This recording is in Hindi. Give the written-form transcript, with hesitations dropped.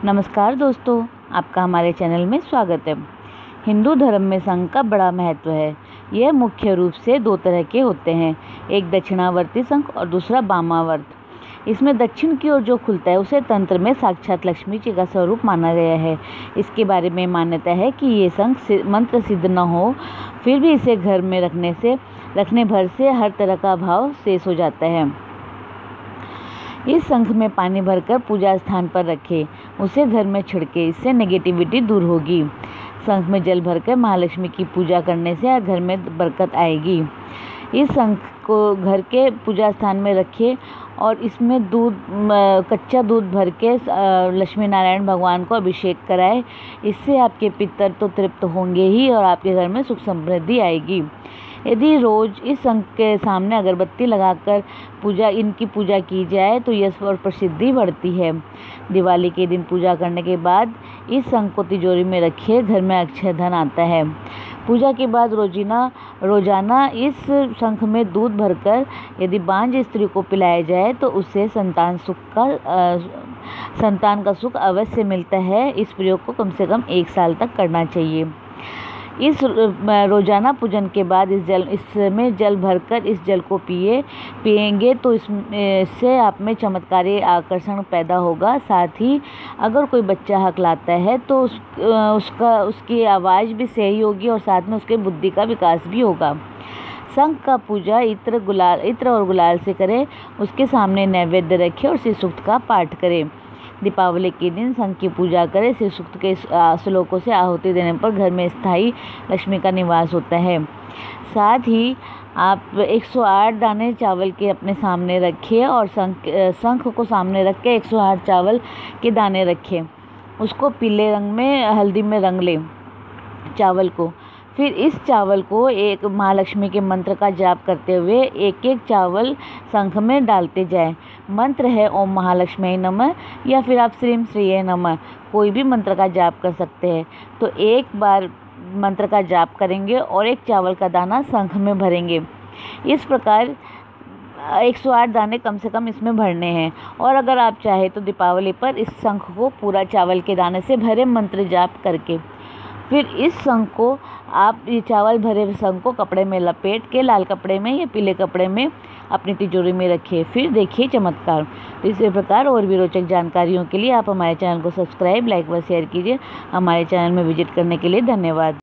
नमस्कार दोस्तों, आपका हमारे चैनल में स्वागत है। हिंदू धर्म में शंख का बड़ा महत्व है। यह मुख्य रूप से दो तरह के होते हैं, एक दक्षिणावर्ती शंख और दूसरा वामावर्त। इसमें दक्षिण की ओर जो खुलता है उसे तंत्र में साक्षात लक्ष्मी जी का स्वरूप माना गया है। इसके बारे में मान्यता है कि ये शंख मंत्र सिद्ध न हो, फिर भी इसे घर में रखने भर से हर तरह का भाव शेष हो जाता है। इस शंख में पानी भरकर पूजा स्थान पर रखें, उसे घर में छिड़के, इससे नेगेटिविटी दूर होगी। शंख में जल भरकर महालक्ष्मी की पूजा करने से घर में बरकत आएगी। इस शंख को घर के पूजा स्थान में रखिए और इसमें कच्चा दूध भर के लक्ष्मी नारायण भगवान को अभिषेक कराए। इससे आपके पितर तो तृप्त होंगे ही और आपके घर में सुख समृद्धि आएगी। यदि रोज इस शंख के सामने अगरबत्ती लगाकर इनकी पूजा की जाए तो यश और प्रसिद्धि बढ़ती है। दिवाली के दिन पूजा करने के बाद इस शंख को तिजोरी में रखिए, घर में अक्षय धन आता है। पूजा के बाद रोजाना इस शंख में दूध भरकर यदि बांझ स्त्री को पिलाया जाए तो उससे संतान का सुख अवश्य मिलता है। इस प्रयोग को कम से कम 1 साल तक करना चाहिए। इस रोजाना पूजन के बाद इसमें जल भरकर इस जल को पिएंगे तो इससे आप में चमत्कारी आकर्षण पैदा होगा। साथ ही अगर कोई बच्चा हकलाता है तो उसकी आवाज़ भी सही होगी और साथ में उसके बुद्धि का विकास भी होगा। शंख का पूजा इत्र और गुलाल से करें, उसके सामने नैवेद्य रखें और श्री सूक्त का पाठ करें। दीपावली के दिन शंख की पूजा करें। श्री सूक्त के श्लोकों से आहुति देने पर घर में स्थायी लक्ष्मी का निवास होता है। साथ ही आप 108 दाने चावल के अपने सामने रखिए और शंख को सामने रख के 108 चावल के दाने रखें। उसको पीले रंग में हल्दी में रंग लें चावल को। फिर इस चावल को एक महालक्ष्मी के मंत्र का जाप करते हुए एक एक चावल शंख में डालते जाएं। मंत्र है ओम महालक्ष्मी नमः या फिर आप श्रीम श्रीये नमः, कोई भी मंत्र का जाप कर सकते हैं। तो एक बार मंत्र का जाप करेंगे और एक चावल का दाना शंख में भरेंगे। इस प्रकार 108 दाने कम से कम इसमें भरने हैं। और अगर आप चाहें तो दीपावली पर इस शंख को पूरा चावल के दाने से भरे मंत्र जाप करके फिर इस शंख को आप ये चावल भरे शंख को कपड़े में लपेट के लाल कपड़े में या पीले कपड़े में अपनी तिजोरी में रखिए। फिर देखिए चमत्कार। तो इसी प्रकार और भी रोचक जानकारियों के लिए आप हमारे चैनल को सब्सक्राइब, लाइक व शेयर कीजिए। हमारे चैनल में विजिट करने के लिए धन्यवाद।